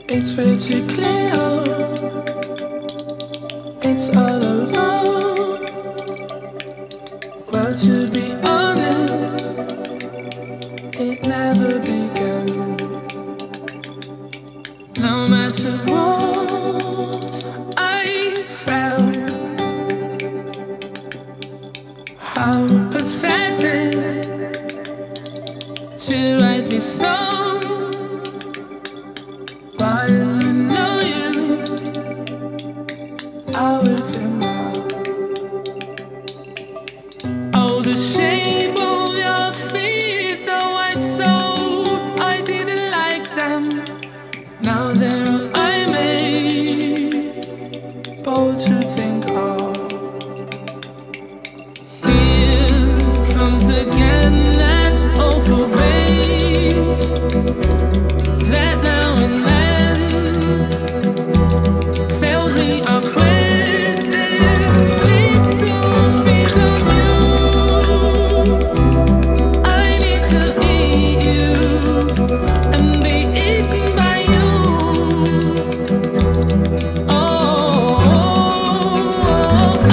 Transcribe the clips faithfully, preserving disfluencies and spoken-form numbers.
It's pretty clear, it's all alone. Well, to be honest, it never began. No matter what I felt, how pathetic to write this song while I know you are with him now. Oh, the shape of your feet, the white soul, I didn't like them. Now they're all I made, bold to think of. Here comes again that awful race that now and then fills me up with this little feet on you. I need to eat you and be eaten by you. Oh, oh, oh,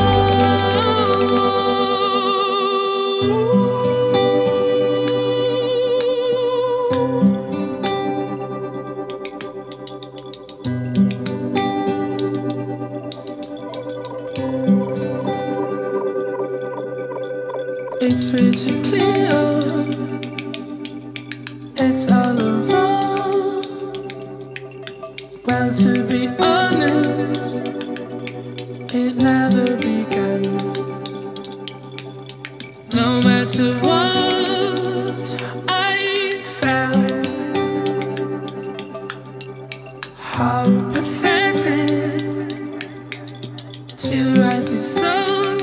it's pretty clear, it's all around. Well, to be honest, it never began. No matter what I felt, how pathetic to write this song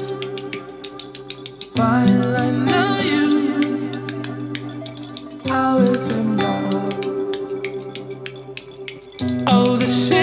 while I know you are with him now. Oh, the shit.